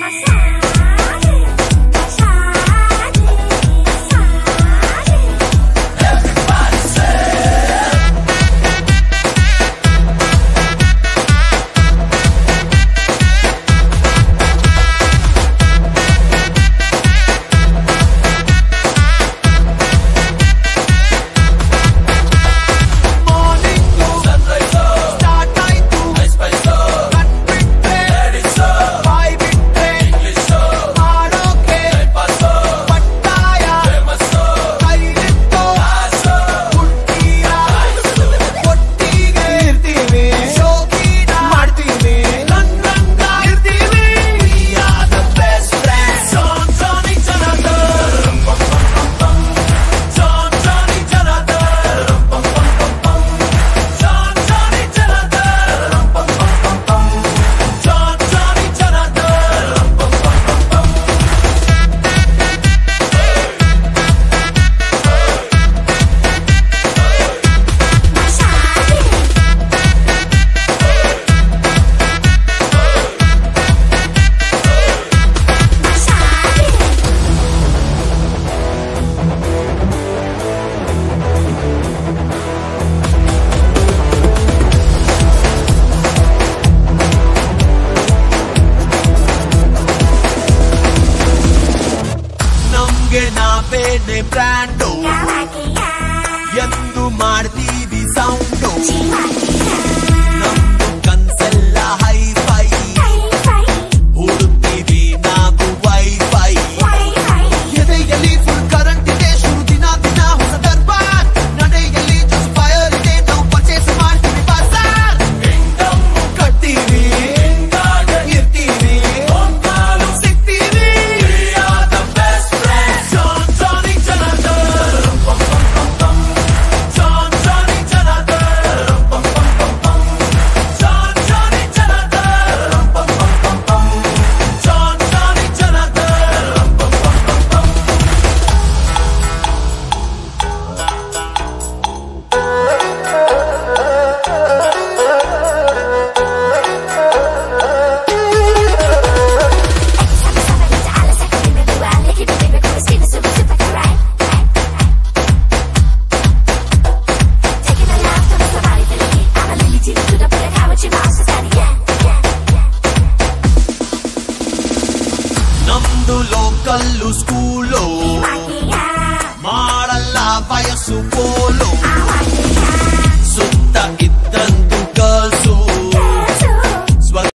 ನಾವೇನೆ brand ಎಂದು ಮಾಡ್ತೀವಿ sound ನಮ್ದು ಕನ್ಸೆಲ್ಲ ಹೈಫೈ ಹುಡುಕ್ತೀವಿ ನಾವು ವೈಫೈ ಎದೆಯಲ್ಲಿ ಫುಲ್ ಕರೆಂಟ್ ಇದೆ ಶುರು ದಿನ ದಿನ ಹೊಸ ದರ್ಬಾರ್ ನಡೆಯಲ್ಲಿ ಜಸ್ಟ್ ಫೈರ್ ಇದೆ ನಾವು ಪರ್ಚೇಸ್ ಮಾಡ್ತೀವಿ ಬಾಜಾರ್ ಕಟ್ತೀವಿ ಇರ್ತೀವಿ ಸಿಗ್ತೀವಿ ನಮ್ದು ಲೋಕಲ್ಲು ಸ್ಕೂಲು ಮಾಡಲ್ಲ ವಯಸ್ಸು ಪೋಲು